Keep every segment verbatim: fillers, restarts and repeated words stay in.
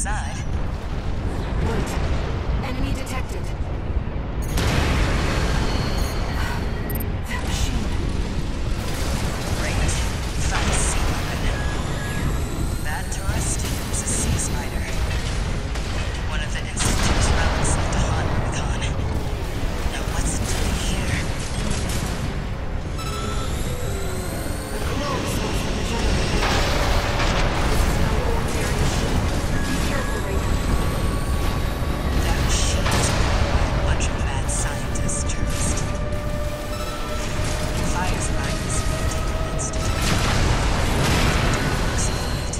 inside. Wait. Enemy detected. That machine. Great. Found a sea weapon. That tourist is a sea spider. One of the Institute's relics left to haunt RUBICON. Now what's it doing here? The glow source from the generator. This is no ordinary machine. Be careful, Raven. That machine is run by a bunch of mad scientists, tourist. Fire's mind is being taken instantly. Survived.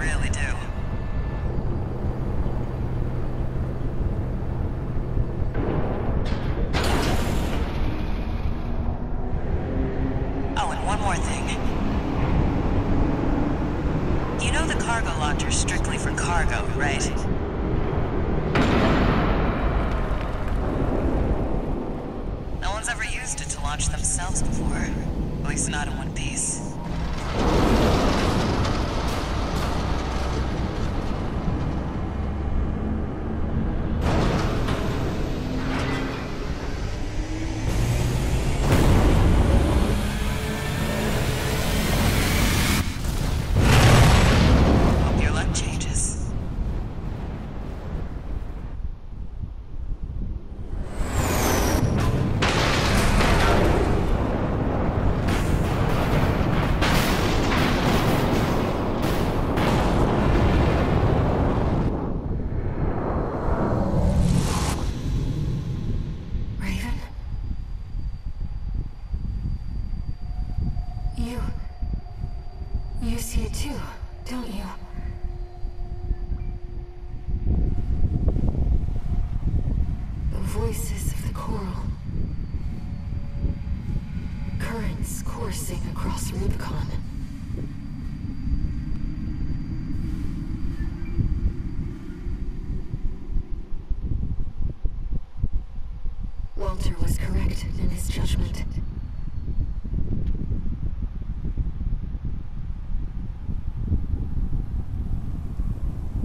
really do. Oh, and one more thing. You know the cargo launcher's strictly for cargo, right? No one's ever used it to launch themselves before. At least not in one piece. Hope your luck changes. Raven? You... You see it too, don't you? The voices of the coral. Currents coursing across Rubicon. Walter was correct in his judgment.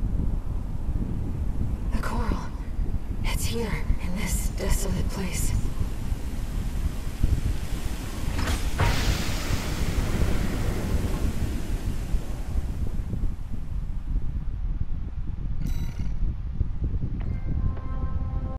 The coral. It's here, in this desolate place.